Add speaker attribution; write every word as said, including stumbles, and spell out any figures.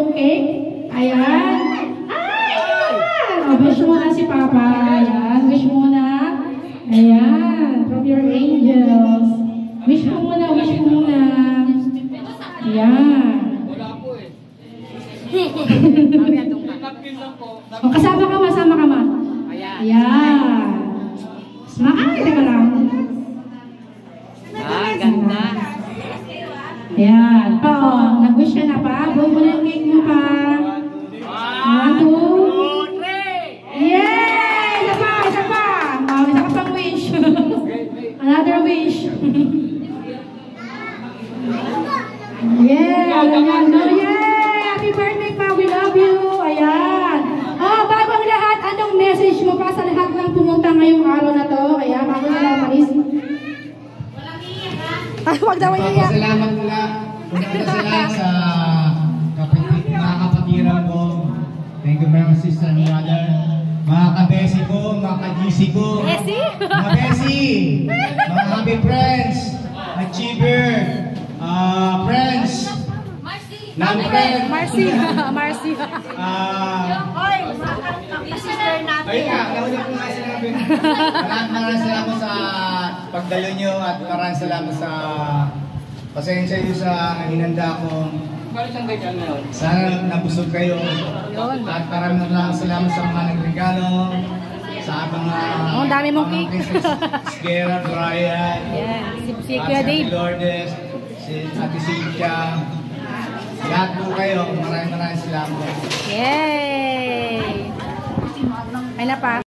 Speaker 1: yung cake. Ayan. Ay! Ayan! O, wish muna si Papa. Ayan. Wish muna. Ayan. From your angels. Wish mo muna. Wish mo muna. Ayan. O, kasama ka, masama ka ma. Ayan. Smile. Teka lang.
Speaker 2: Ah, ganda.
Speaker 1: Ayan. Oo. Nag-wish ka na pa. Buo mo na yung cake mo pa. One, two. Yay! Isa pa, isa pa. Oh, isa ka pang wish. Another wish. Yeah. Ayan. No, yay! Happy birthday pa. We love you. Ayan. Oh, bago ang lahat, anong message mo pa sa lahat ng pumunta ngayong araw na to? Ayan, bago sila umalis. Ah, wag daw iiyak.
Speaker 3: Salamat nila. Punta sila sa kapatid, mga kapatiran ko. Thank you very much, sister and brother. Mga ka-besi ko, mga ka-G C ko.
Speaker 2: Besi?
Speaker 3: Mga besi. Mga happy friends. Achiever. Uh, friends. Non-friends.
Speaker 2: Marcy. Marcy.
Speaker 3: Ah,
Speaker 2: Oy, mga sister natin.
Speaker 3: ayun nga, nauna ko nga sinabi. Maraming maraming salamat sa pagdalo nyo at maraming salamat sa pasensya nyo sa hinanda ko. Sana nabusog kayo. At maraming maraming salamat sa mga nagregalo. Sa mga...
Speaker 2: Oh, dami mong cake.
Speaker 3: Sgera, Brian.
Speaker 2: Yeah, si, si
Speaker 3: at
Speaker 2: Kuya
Speaker 3: si
Speaker 2: Dave.
Speaker 3: Lourdes, si Ate Cynthia. Lahat po kayo. Maraming maraming salamat.
Speaker 2: Yay! Ay na pa.